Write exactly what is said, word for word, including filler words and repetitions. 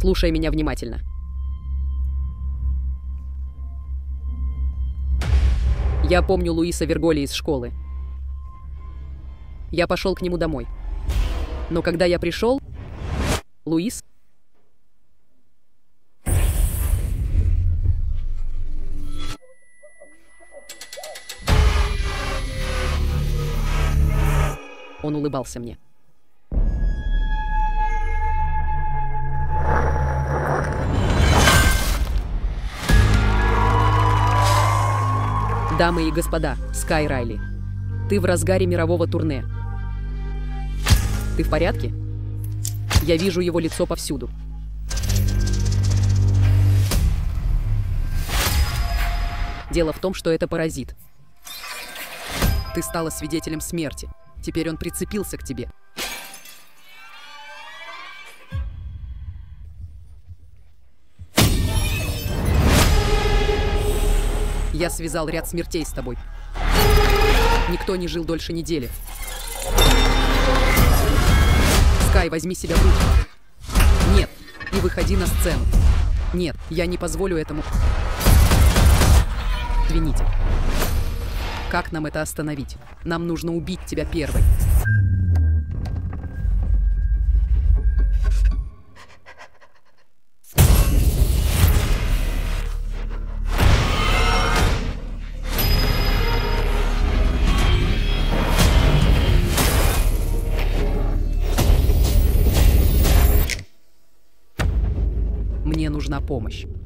Слушай меня внимательно. Я помню Луиса Верголи из школы. Я пошел к нему домой. Но когда я пришел, Луис... Он улыбался мне. Дамы и господа, Скай Райли, ты в разгаре мирового турне. Ты в порядке? Я вижу его лицо повсюду. Дело в том, что это паразит. Ты стала свидетелем смерти. Теперь он прицепился к тебе. Я связал ряд смертей с тобой. Никто не жил дольше недели. Скай, возьми себя в руки. Нет, и выходи на сцену. Нет, я не позволю этому. Извините. Как нам это остановить? Нам нужно убить тебя первой. Мне нужна помощь.